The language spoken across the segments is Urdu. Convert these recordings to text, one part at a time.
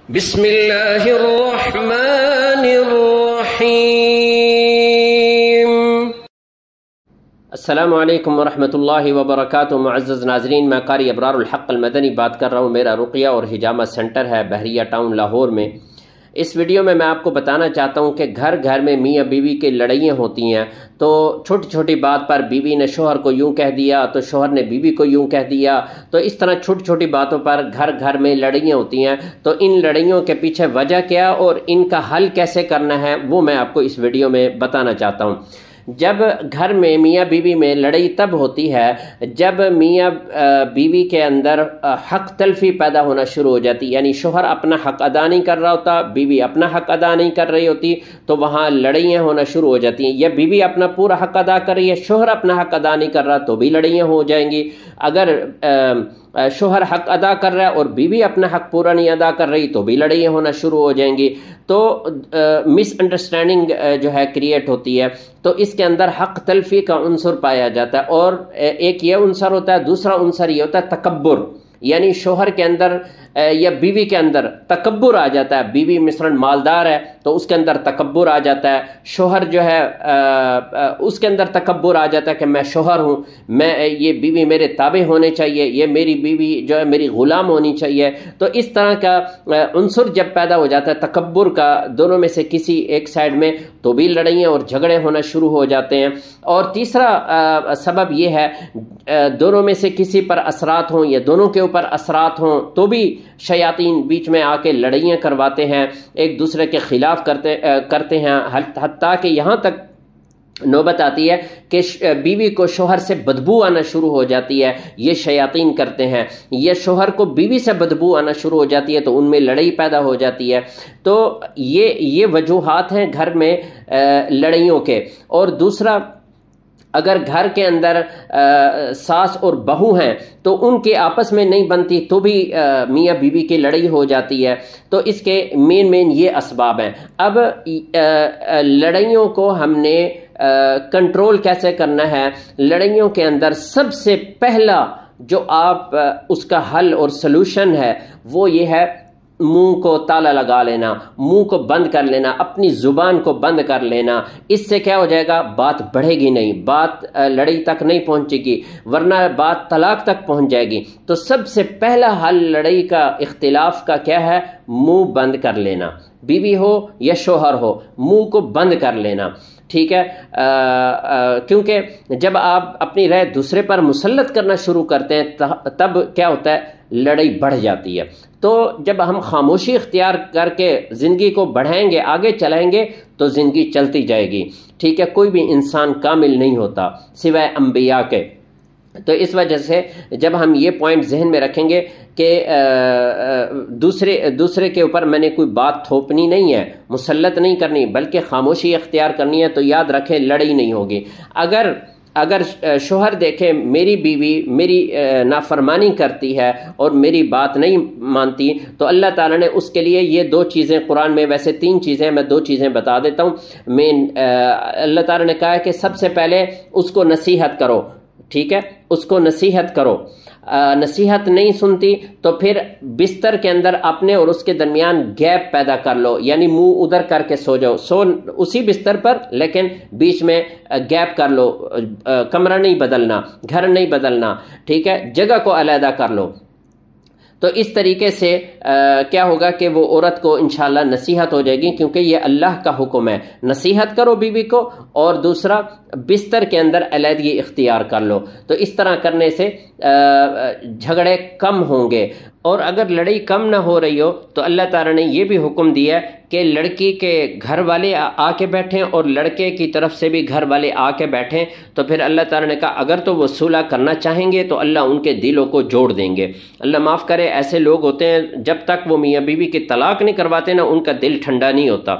بسم اللہ الرحمن الرحیم۔ السلام علیکم ورحمۃ اللہ وبرکاتہ۔ معزز ناظرین، میں قاری ابرار الحق المدنی بات کر رہا ہوں۔ میرا رقیہ اور حجامہ سینٹر ہے بحریہ ٹاؤن لاہور میں۔ اس ویڈیو میں آپ کو بتانا چاہتا ہوں کہ گھر گھر میں میاں بیوی کی لڑائیاں ہوتی ہیں، تو چھوٹی چھوٹی بات پر بیوی نے شوہر کو یوں کہہ دیا تو شوہر نے بیوی کو یوں کہہ دیا، تو اس طرح چھوٹی چھوٹی باتوں پر گھر گھر میں لڑائیاں ہوتی ہیں۔ تو ان لڑائیوں کے پیچھے وجہ کیا اور ان کا حل کیسے کرنا ہے وہ میں آپ کو اس ویڈیو میں بتانا چاہتا ہوں۔ جب گھر میں میاں بیوی میں لڑائی تب ہوتی ہے جب میاں بیوی کے اندر حق تلفی پیدا ہونا شروع ہو جاتی، یعنی شوہر اپنا حق ادا نہیں کر رہا ہوتا، بیوی اپنا حق ادا نہیں کر رہی ہوتی، تو وہاں لڑائیاں ہونا شروع ہو جاتی ہیں۔ یا بیوی اپنا پورا حق ادا کر رہی ہے، شوہر اپنا حق ادا نہیں کر رہا تو بھی لڑائیاں ہو جائیں گی۔ اگر شوہر حق ادا کر رہا ہے اور بیوی اپنا حق پورا نہیں ادا کر رہی تو بھی لڑائیاں ہونا شروع ہو جائیں گی، تو مس انڈرسٹینڈنگ جو ہے کریٹ ہوتی ہے۔ تو اس کے اندر حق تلفی کا عنصر پایا جاتا ہے، اور ایک یہ عنصر ہوتا ہے، دوسرا عنصر یہ ہوتا ہے تکبر، یعنی شوہر کے اندر یا بیوی کے اندر تکبر آ جاتا ہے۔ بیوی مثلاً مالدار ہے تو اس کے اندر تکبر آ جاتا ہے، شوہر جو ہے اس کے اندر تکبر آ جاتا ہے کہ میں شوہر ہوں، میں یہ بیوی میرے تابع ہونے چاہیے، یہ میری بیوی جو ہے میری غلام ہونی چاہیے۔ تو اس طرح کا عنصر جب پیدا ہو جاتا ہے تکبر کا دونوں میں سے کسی ایک سائڈ میں، تو بھی لڑائیاں اور جھگڑے ہونا شروع ہو جاتے ہیں۔ اور تیسرا سبب یہ ہے دونوں میں سے کسی پر اثرات ہوں یا دونوں کے اوپر اثرات ہوں تو بھی شیاطین بیچ میں آ کے لڑائیاں کرواتے ہیں، ایک دوسرے کے خلاف کرتے ہیں، حتیٰ کہ یہاں تک نوبت آتی ہے کہ بیوی کو شوہر سے بدبو آنا شروع ہو جاتی ہے، یہ شیاطین کرتے ہیں، یا شوہر کو بیوی سے بدبو آنا شروع ہو جاتی ہے تو ان میں لڑائی پیدا ہو جاتی ہے۔ تو یہ وجوہات ہیں گھر میں لڑائیوں کے۔ اور دوسرا، اگر گھر کے اندر ساس اور بہو ہیں تو ان کے آپس میں نہیں بنتی تو بھی میاں بیوی کی لڑائی ہو جاتی ہے۔ تو اس کے مین یہ اسباب ہیں۔ اب لڑائیوں کو ہم نے کنٹرول کیسے کرنا ہے؟ لڑائیوں کے اندر سب سے پہلا جو آپ اس کا حل اور سلوشن ہے وہ یہ ہے منہ کو تالا لگا لینا، منہ کو بند کر لینا، اپنی زبان کو بند کر لینا۔ اس سے کیا ہو جائے گا؟ بات بڑھے گی نہیں، بات لڑائی تک نہیں پہنچے گی، ورنہ بات طلاق تک پہنچ جائے گی۔ تو سب سے پہلا حل لڑائی کا، اختلاف کا کیا ہے؟ منہ بند کر لینا۔ بیوی ہو یا شوہر ہو، منہ کو بند کر لینا، ٹھیک ہے؟ کیونکہ جب آپ اپنی رائے دوسرے پر مسلط کرنا شروع کرتے ہیں تب کیا ہوتا ہے؟ لڑائی بڑھ جاتی ہے۔ تو جب ہم خاموشی اختیار کر کے زندگی کو بڑھائیں گے، آگے چلائیں گے تو زندگی چلتی جائے گی، ٹھیک ہے؟ کوئی بھی انسان کامل نہیں ہوتا سوائے انبیاء کے۔ تو اس وجہ سے جب ہم یہ پوائنٹ ذہن میں رکھیں گے کہ دوسرے کے اوپر میں نے کوئی بات تھوپنی نہیں ہے، مسلط نہیں کرنی، بلکہ خاموشی اختیار کرنی ہے، تو یاد رکھیں لڑائی نہیں ہوگی۔ اگر شوہر دیکھے میری بیوی میری نافرمانی کرتی ہے اور میری بات نہیں مانتی، تو اللہ تعالیٰ نے اس کے لیے یہ دو چیزیں، قرآن میں ویسے 3 چیزیں، میں 2 چیزیں بتا دیتا ہوں۔ اللہ تعالیٰ نے کہا ہے کہ سب سے پہلے اس کو نصیحت کرو، ٹھیک ہے؟ اس کو نصیحت کرو۔ نصیحت نہیں سنتی تو پھر بستر کے اندر اپنے اور اس کے درمیان گیپ پیدا کر لو، یعنی منہ ادھر کر کے سو جاؤ، اسی بستر پر لیکن بیچ میں گیپ کر لو، کمرہ نہیں بدلنا، گھر نہیں بدلنا، ٹھیک ہے؟ جگہ کو علیحدہ کر لو۔ تو اس طریقے سے کیا ہوگا کہ وہ عورت کو انشاءاللہ نصیحت ہو جائے گی، کیونکہ یہ اللہ کا حکم ہے، نصیحت کرو بیوی کو، اور دوسرا بستر کے اندر علیحدگی اختیار کر لو۔ تو اس طرح کرنے سے جھگڑے کم ہوں گے۔ اور اگر لڑائی کم نہ ہو رہی ہو تو اللہ تعالیٰ نے یہ بھی حکم دیا ہے کہ لڑکی کے گھر والے آ کے بیٹھیں اور لڑکے کی طرف سے بھی گھر والے آ کے بیٹھیں۔ تو پھر اللہ تعالیٰ نے کہا اگر تو وہ صلح کرنا چاہیں گے تو اللہ ان کے دلوں کو جوڑ دیں گے۔ اللہ معاف کرے، ایسے لوگ ہوتے ہیں جب تک وہ میاں بیوی کی طلاق نہیں کرواتے نا ان کا دل ٹھنڈا نہیں ہوتا۔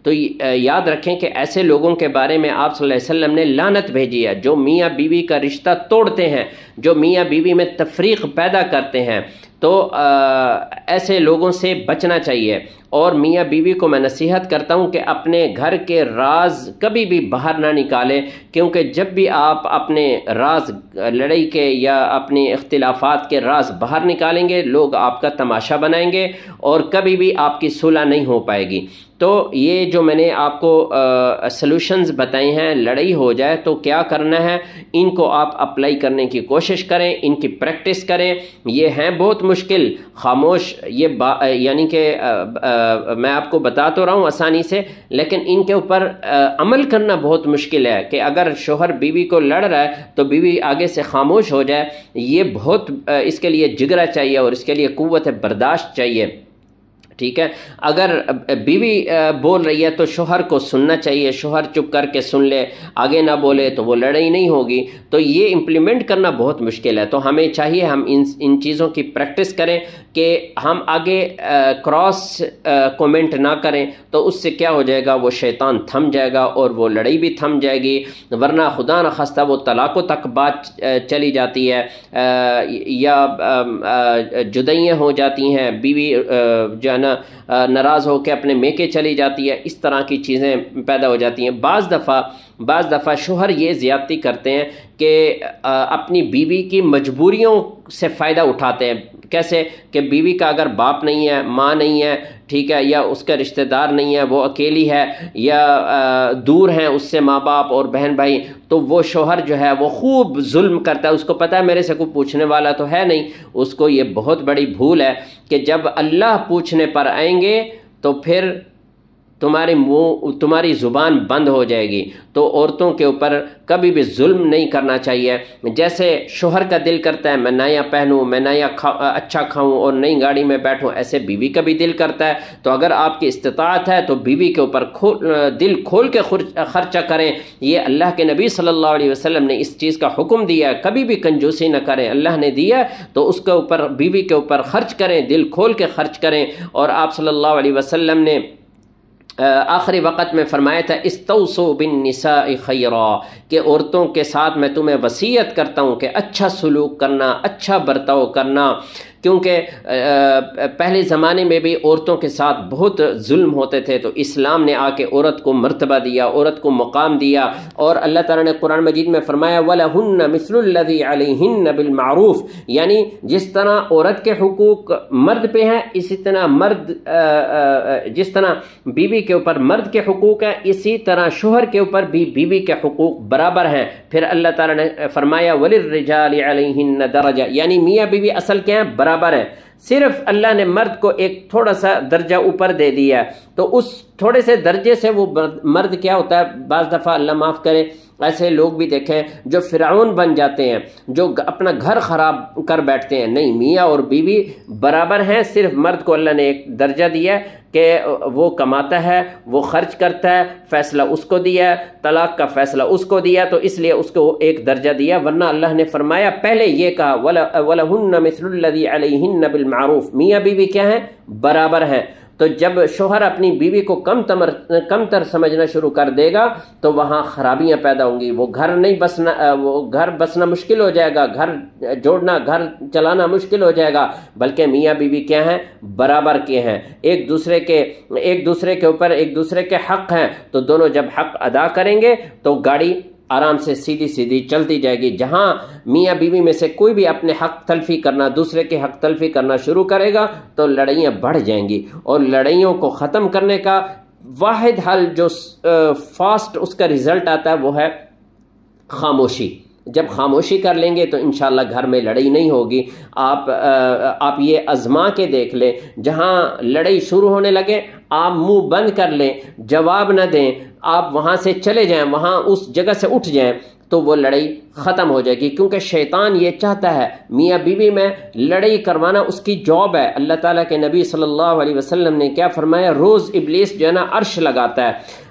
تو یاد رکھیں کہ ایسے لوگوں کے بارے میں آپ صلی اللہ علیہ وسلم نے لعنت بھیجی ہے، جو میاں بیوی کا رشتہ توڑتے ہیں، جو میاں بیوی میں تفریق پیدا کرتے ہیں، تو ایسے لوگوں سے بچنا چاہیے۔ اور میاں بیوی کو میں نصیحت کرتا ہوں کہ اپنے گھر کے راز کبھی بھی باہر نہ نکالیں، کیونکہ جب بھی آپ اپنے راز لڑائی کے یا اپنی اختلافات کے راز باہر نکالیں گے، لوگ آپ کا تماشا بنائیں گے اور کبھی بھی آپ کی صلح نہیں ہو پائے گی۔ تو یہ جو میں نے آپ کو سلوشنز بتائے ہیں، لڑائی ہو جائے تو کیا کرنا ہے، ان کو آپ اپلائی کرنے کی کوشش کریں، ان کی پریکٹس کریں۔ یہ ہیں بہت مشکل، خاموش یہ یعنی کہ میں آپ کو بتا تو رہا ہوں آسانی سے، لیکن ان کے اوپر عمل کرنا بہت مشکل ہے کہ اگر شوہر بیوی کو لڑ رہا ہے تو بیوی آگے سے خاموش ہو جائے۔ یہ بہت اس کے لیے جگرا چاہیے اور اس کے لیے قوت برداشت چاہیے، ٹھیک ہے۔ اگر بیوی بول رہی ہے تو شوہر کو سننا چاہیے، شوہر چپ کر کے سن لے، آگے نہ بولے تو وہ لڑائی نہیں ہوگی۔ تو یہ امپلیمنٹ کرنا بہت مشکل ہے، تو ہمیں چاہیے ہم ان چیزوں کی پریکٹس کریں کہ ہم آگے کراس کومنٹ نہ کریں، تو اس سے کیا ہو جائے گا، وہ شیطان تھم جائے گا اور وہ لڑائی بھی تھم جائے گی، ورنہ خدا نخواستہ وہ طلاقوں تک بات چلی جاتی ہے یا جدائیاں ہو جاتی ہیں، بیوی جو ہے نا ناراض ہو کے اپنے میکے چلی جاتی ہے، اس طرح کی چیزیں پیدا ہو جاتی ہیں۔ بعض دفعہ شوہر یہ زیادتی کرتے ہیں کہ اپنی بیوی کی مجبوریوں سے فائدہ اٹھاتے ہیں۔ کیسے کہ بیوی کا اگر باپ نہیں ہے، ماں نہیں ہے، ٹھیک ہے، یا اس کا رشتہ دار نہیں ہے، وہ اکیلی ہے، یا دور ہیں اس سے ماں باپ اور بہن بھائی، تو وہ شوہر جو ہے وہ خوب ظلم کرتا ہے۔ اس کو پتہ ہے میرے سے کوئی پوچھنے والا تو ہے نہیں، اس کو یہ بہت بڑی بھول ہے کہ جب اللہ پوچھنے پر آئیں گے تو پھر تمہاری زبان بند ہو جائے گی۔ تو عورتوں کے اوپر کبھی بھی ظلم نہیں کرنا چاہیے۔ جیسے شوہر کا دل کرتا ہے میں نیا پہنوں، میں نیا اچھا کھاؤں اور نئی گاڑی میں بیٹھوں، ایسے بیوی کا بھی دل کرتا ہے۔ تو اگر آپ کی استطاعت ہے تو بیوی کے اوپر دل کھول کے خرچہ کریں۔ یہ اللہ کے نبی صلی اللہ علیہ وسلم نے اس چیز کا حکم دیا ہے، کبھی بھی کنجوسی نہ کریں۔ اللہ نے دیا تو اس کے اوپر، بیوی کے اوپر خرچ کریں، دل کھول کے خرچ کریں۔ اور آپ صلی اللہ علیہ وسلم نے آخری وقت میں فرمایا تھا استوصوا بالنساء خیرا، کہ عورتوں کے ساتھ میں تمہیں وصیت کرتا ہوں کہ اچھا سلوک کرنا، اچھا برتاؤ کرنا، کیونکہ پہلے زمانے میں بھی عورتوں کے ساتھ بہت ظلم ہوتے تھے، تو اسلام نے آ کے عورت کو مرتبہ دیا، عورت کو مقام دیا۔ اور اللہ تعالیٰ نے قرآن مجید میں فرمایا وَلَهُنَّ مِثْلُ الَّذِي عَلَيْهِنَّ بِالْمَعْرُوفِ، یعنی جس طرح عورت کے حقوق مرد پہ ہیں، اسی طرح جس طرح بیوی کے اوپر مرد کے حقوق ہیں، اسی طرح شوہر کے اوپر بھی بیوی کے حقوق برابر ہیں۔ پھر اللہ تعالیٰ نے فرمایا وَلِلرِّجَالِ عَلَيْهِنَّ دَرَجَةٌ، یعنی میاں بیوی اصل کیا ہیں، برابر ہیں، صرف اللہ نے مرد کو ایک تھوڑا سا درجہ اوپر دے دیا ہے۔ تو اس تھوڑے سے درجے سے وہ مرد کیا ہوتا ہے، بعض دفعہ اللہ معاف کرے ایسے لوگ بھی دیکھیں جو فرعون بن جاتے ہیں، جو اپنا گھر خراب کر بیٹھتے ہیں۔ نہیں، میاں اور بیوی برابر ہیں، صرف مرد کو اللہ نے ایک درجہ دیا ہے کہ وہ کماتا ہے، وہ خرچ کرتا ہے، فیصلہ اس کو دیا ہے، طلاق کا فیصلہ اس کو دیا، تو اس لیے اس کو ایک درجہ دیا۔ ورنہ اللہ نے فرمایا پہلے یہ کہا وَلَهُنَّ مِثْلُ الَّذِي عَلَيْهِنَّ بِالْمَعْرُوفِ، میاں بیوی کیا ہیں، برابر ہیں۔ تو جب شوہر اپنی بیوی کو کم تر سمجھنا شروع کر دے گا تو وہاں خرابیاں پیدا ہوں گی، وہ گھر بسنا مشکل ہو جائے گا، گھر جوڑنا، گھر چلانا مشکل ہو جائے گا۔ بلکہ میاں بیوی کیا ہیں، برابر کے ہیں، ایک دوسرے کے اوپر ایک دوسرے کے حق ہیں، تو دونوں جب حق ادا کریں گے تو گاڑی آرام سے سیدھی چلتی جائے گی۔ جہاں میاں بیوی میں سے کوئی بھی اپنے حق تلفی کرنا، دوسرے کے حق تلفی کرنا شروع کرے گا تو لڑائیاں بڑھ جائیں گی۔ اور لڑائیوں کو ختم کرنے کا واحد حل جو فاسٹ اس کا رزلٹ آتا ہے وہ ہے خاموشی۔ جب خاموشی کر لیں گے تو انشاءاللہ گھر میں لڑائی نہیں ہوگی۔ آپ یہ آزما کے دیکھ لیں، جہاں لڑائی شروع ہونے لگے آپ منہ بند کر لیں، جواب نہ دیں، آپ وہاں سے چلے جائیں، وہاں اس جگہ سے اٹھ جائیں، تو وہ لڑائی ختم ہو جائے گی۔ کیونکہ شیطان یہ چاہتا ہے میاں بیوی میں لڑائی کروانا، اس کی جاب ہے۔ اللہ تعالیٰ کے نبی صلی اللہ علیہ وسلم نے کیا فرمایا، روز ابلیس جو ہے نا عرش لگاتا ہے،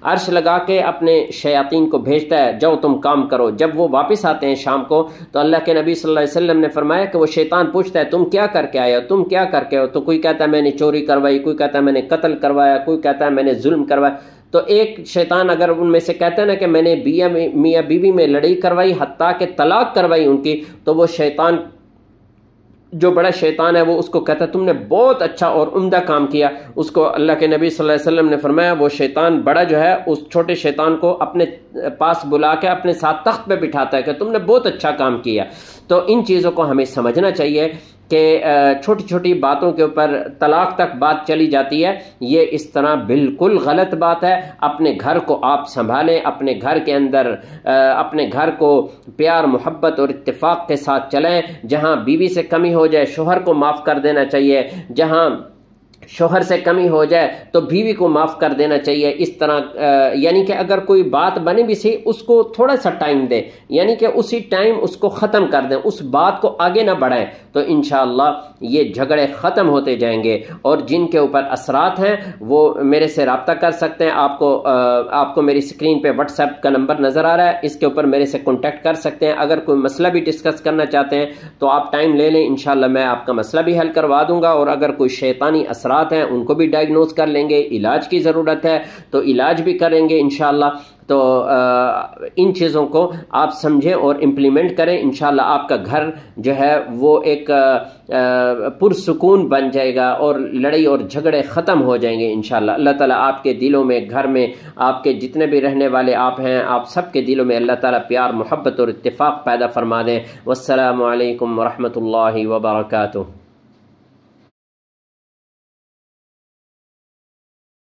عرش لگا کے اپنے شیاطین کو بھیجتا ہے، جاؤ تم کام کرو۔ جب وہ واپس آتے ہیں شام کو تو اللہ کے نبی صلی اللہ علیہ وسلم نے فرمایا کہ وہ شیطان پوچھتا ہے تم کیا کر کے آئے ہو، تم کیا کر کے ہو؟ تو کوئی کہتا ہے میں نے چوری کروائی، کوئی کہتا ہے میں نے قتل کروایا، کوئی کہتا ہے میں نے ظلم کروایا۔ تو ایک شیطان اگر ان میں سے کہتا ہے نا کہ میں نے میاں بیوی میں لڑائی کروائی، حتیٰ کہ طلاق کروائی ان کی، تو وہ شیطان جو بڑا شیطان ہے وہ اس کو کہتا ہے تم نے بہت اچھا اور عمدہ کام کیا۔ اس کو اللہ کے نبی صلی اللہ علیہ وسلم نے فرمایا وہ شیطان بڑا جو ہے اس چھوٹے شیطان کو اپنے پاس بلا کے اپنے ساتھ تخت پہ بٹھاتا ہے کہ تم نے بہت اچھا کام کیا۔ تو ان چیزوں کو ہمیں سمجھنا چاہیے کہ چھوٹی چھوٹی باتوں کے اوپر طلاق تک بات چلی جاتی ہے، یہ اس طرح بالکل غلط بات ہے۔ اپنے گھر کو آپ سنبھالیں، اپنے گھر کے اندر اپنے گھر کو پیار محبت اور اتفاق کے ساتھ چلائیں۔ جہاں بیوی سے کمی ہو جائے شوہر کو معاف کر دینا چاہیے، جہاں شوہر سے کمی ہو جائے تو بیوی کو معاف کر دینا چاہیے۔ اس طرح یعنی کہ اگر کوئی بات بنے بھی سی اس کو تھوڑا سا ٹائم دیں، یعنی کہ اسی ٹائم اس کو ختم کر دیں، اس بات کو آگے نہ بڑھائیں، تو انشاءاللہ یہ جھگڑے ختم ہوتے جائیں گے۔ اور جن کے اوپر اثرات ہیں وہ میرے سے رابطہ کر سکتے ہیں۔ آپ کو میری سکرین پہ واٹس ایپ کا نمبر نظر آ رہا ہے، اس کے اوپر میرے سے کانٹیکٹ کر سکتے ہیں۔ اگر کوئی مسئلہ بھی ڈسکس کرنا چاہتے ہیں تو آپ ٹائم لے لیں، انشاءاللہ میں آپ کا مسئلہ بھی حل کروا دوں گا۔ اور اگر کوئی شیطانی اثرات ہیں ان کو بھی ڈائگنوز کر لیں گے، علاج کی ضرورت ہے تو علاج بھی کریں گے انشاءاللہ۔ تو ان چیزوں کو آپ سمجھیں اور امپلیمنٹ کریں، انشاءاللہ آپ کا گھر جو ہے وہ ایک پرسکون بن جائے گا اور لڑائی اور جھگڑے ختم ہو جائیں گے انشاءاللہ۔ اللہ تعالیٰ آپ کے دلوں میں، گھر میں آپ کے جتنے بھی رہنے والے آپ ہیں، آپ سب کے دلوں میں اللہ تعالیٰ پیار محبت اور اتفاق پیدا فرما دیں۔ والسلام علیکم ورحمۃ اللہ وبرکاتہ۔